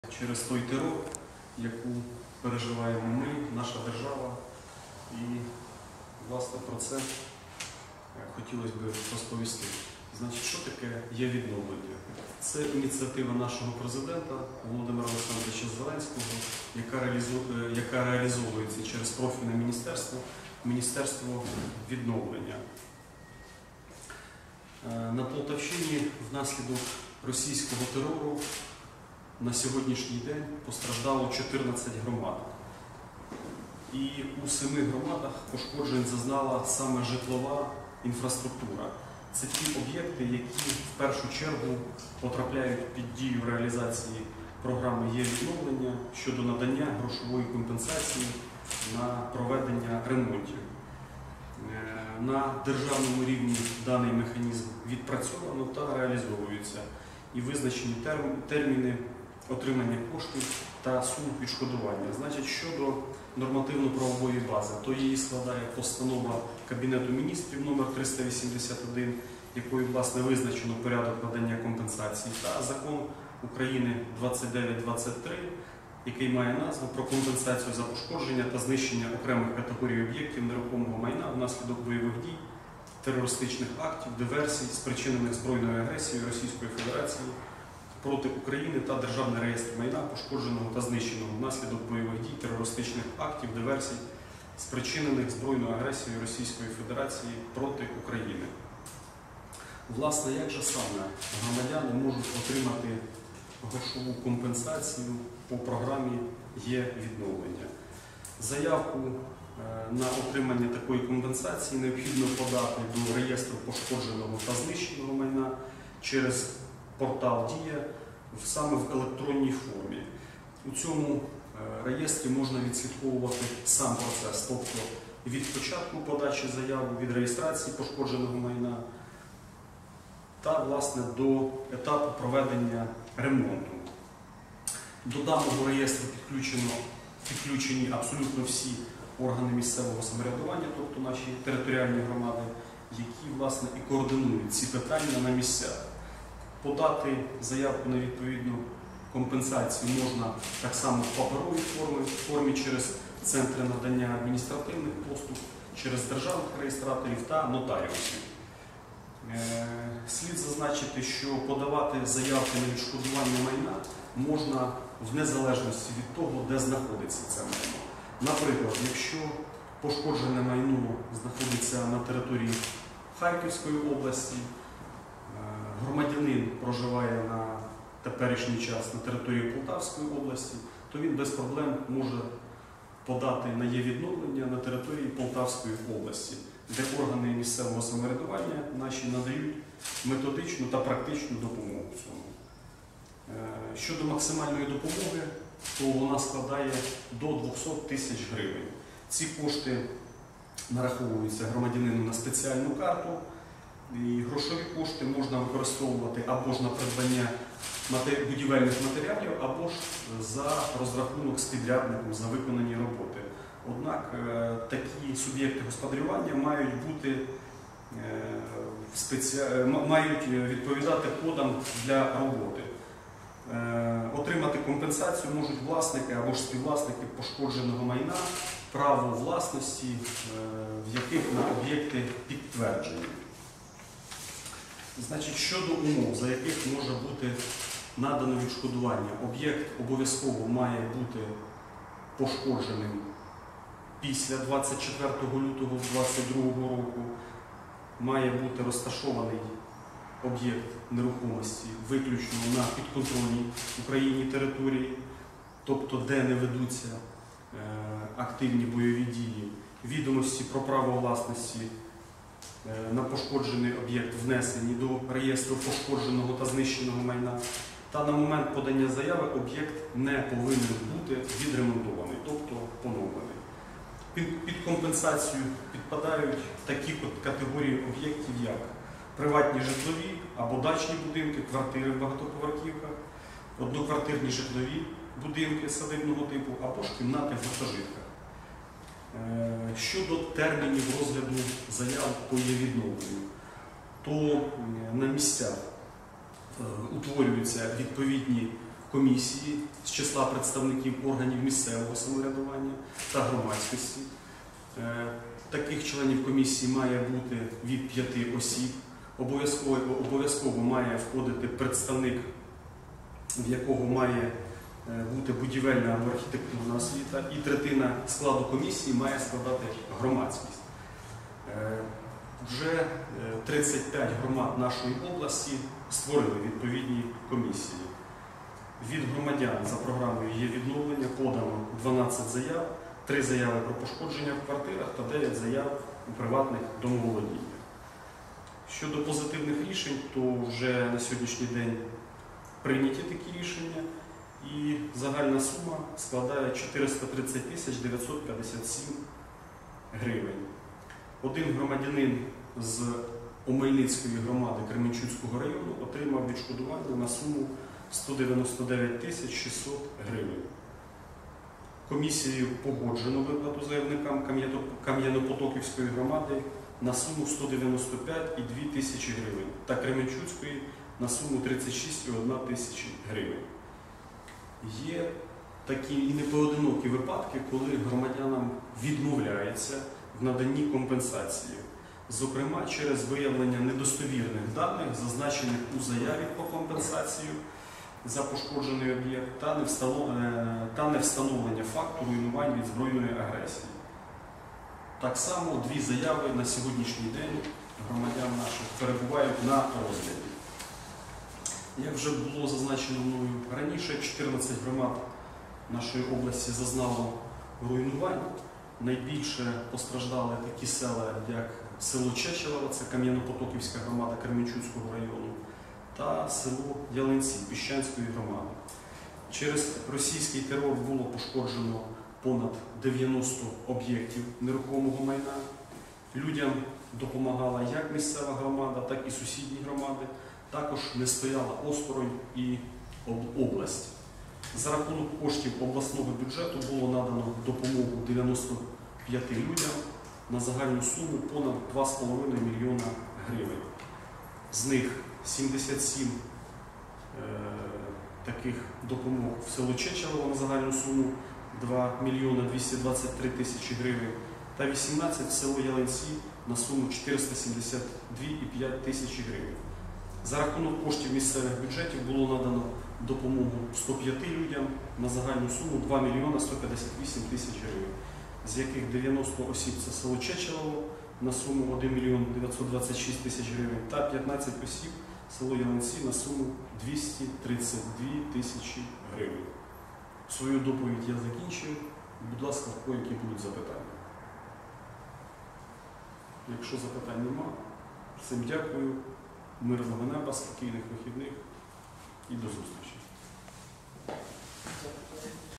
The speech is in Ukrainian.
через той терор, яку переживаємо ми, наша держава. І, власне, про це хотілося б розповісти. Значить, що таке є відновлення? Це ініціатива нашого президента Володимира Олександровича Зеленського, яка реалізовується через профільне Міністерство відновлення. На Полтавщині внаслідок російського терору на сьогоднішній день постраждало 14 громад. І у 7 громадах пошкоджень зазнала саме житлова інфраструктура. Це ті об'єкти, які в першу чергу потрапляють під дію реалізації програми є відновлення щодо надання грошової компенсації на проведення ремонтів. На державному рівні даний механізм відпрацьовано та реалізовується. І визначені терміни отримання коштів та сум відшкодування. Значить, щодо нормативно-правової бази, то її складає постанова Кабінету міністрів номер 381, якою, власне, визначено порядок надання компенсації, та закон України 2923, який має назву про компенсацію за пошкодження та знищення окремих категорій об'єктів нерухомого майна внаслідок бойових дій, терористичних актів, диверсій, спричинених збройною агресією Російської Федерації проти України та Державний реєстр майна, пошкодженого та знищеного внаслідок бойових дій, терористичних актів, диверсій, спричинених збройною агресією Російської Федерації проти України. Власне, як же саме громадяни можуть отримати грошову компенсацію по програмі є відновлення? Заявку на отримання такої компенсації необхідно подати до реєстру пошкодженого та знищеного майна через портал «Дія» саме в електронній формі. У цьому реєстрі можна відслідковувати сам процес, тобто від початку подачі заяви, від реєстрації пошкодженого майна та, власне, до етапу проведення ремонту. До даного реєстру підключені абсолютно всі органи місцевого самоврядування, тобто наші територіальні громади, які, власне, і координують ці питання на місцях. Подати заявку на відповідну компенсацію можна так само в паперовій формі через центри надання адміністративних послуг, через державних реєстраторів та нотаріусів. Слід зазначити, що подавати заявки на відшкодування майна можна в незалежності від того, де знаходиться це майно. Наприклад, якщо пошкоджене майно знаходиться на території Харківської області, громадянин проживає на теперішній час на території Полтавської області, то він без проблем може подати на є відновлення на території Полтавської області, де органи місцевого самоврядування наші надають методичну та практичну допомогу в цьому. Щодо максимальної допомоги, то вона складає до 200 тисяч гривень. Ці кошти нараховуються громадянину на спеціальну карту, і грошові кошти можна використовувати або ж на придбання будівельних матеріалів, або ж за розрахунок з підрядником за виконані роботи. Однак такі суб'єкти господарювання мають відповідати кодам для роботи. Отримати компенсацію можуть власники або ж співвласники пошкодженого майна, право власності, в яких на об'єкти підтверджені. Значить, щодо умов, за яких може бути надано відшкодування, об'єкт обов'язково має бути пошкодженим після 24 лютого 2022 року, має бути розташований об'єкт нерухомості виключно на підконтрольній Україні території, тобто де не ведуться активні бойові дії, відомості про право власності на пошкоджений об'єкт внесені до реєстру пошкодженого та знищеного майна, та на момент подання заяви об'єкт не повинен бути відремонтований, тобто поновлений. Під компенсацію підпадають такі категорії об'єктів, як приватні житлові або дачні будинки, квартири в багатоповерхівках, одноквартирні житлові будинки садибного типу або ж кімнати в гуртожитках. Щодо термінів розгляду заяв по є відновленню, то на місцях утворюються відповідні комісії з числа представників органів місцевого самоврядування та громадськості. Таких членів комісії має бути від 5 осіб. Обов'язково має входити представник, в якого має бути будівельна або архітектурна освіта, і третина складу комісії має складати громадськість. Вже 35 громад нашої області створили відповідні комісії. Від громадян за програмою «Є відновлення» подано 12 заяв, 3 заяви про пошкодження в квартирах та 9 заяв у приватних домоволодіннях. Щодо позитивних рішень, то вже на сьогоднішній день прийняті такі рішення, і загальна сума складає 430 957 гривень. Один громадянин з Омельницької громади Кременчуцького району отримав відшкодування на суму 199 600 гривень. Комісією погоджено виплату заявникам Кам'янопотоківської громади на суму 195,2 тисячі гривень та Кременчуцької на суму 36,1 тисячі гривень. Є такі і непоодинокі випадки, коли громадянам відмовляється в наданні компенсації, зокрема через виявлення недостовірних даних, зазначених у заяві про компенсацію за пошкоджений об'єкт, та невстановлення факту руйнувань від збройної агресії. Так само 2 заяви на сьогоднішній день громадян наших перебувають на розгляді. Як вже було зазначено мною раніше, 14 громад нашої області зазнало руйнувань. Найбільше постраждали такі села, як село Чечелово, це Кам'янопотоківська громада Кременчуцького району, та село Ялинці Піщанської громади. Через російський терор було пошкоджено понад 90 об'єктів нерухомого майна. Людям допомагала як місцева громада, так і сусідні громади. Також не стояла осторонь і область. За рахунок коштів обласного бюджету було надано допомогу 95 людям на загальну суму понад 2,5 мільйона гривень. З них 77 таких допомог в село Чечелово на загальну суму 2 мільйона 223 тисячі гривень та 18 в село Ялинці на суму 472,5 тисячі гривень. За рахунок коштів місцевих бюджетів було надано допомогу 105 людям на загальну суму 2 мільйона 158 тисяч гривень, з яких 90 осіб це село Чечелово на суму 1 мільйон 926 тисяч гривень та 15 осіб село Ялинці на суму 232 тисячі гривень. Свою доповідь я закінчив. Будь ласка, в кого які будуть запитання. Якщо запитань нема, всім дякую. Мирного неба, спокійних вихідних і до зустрічі.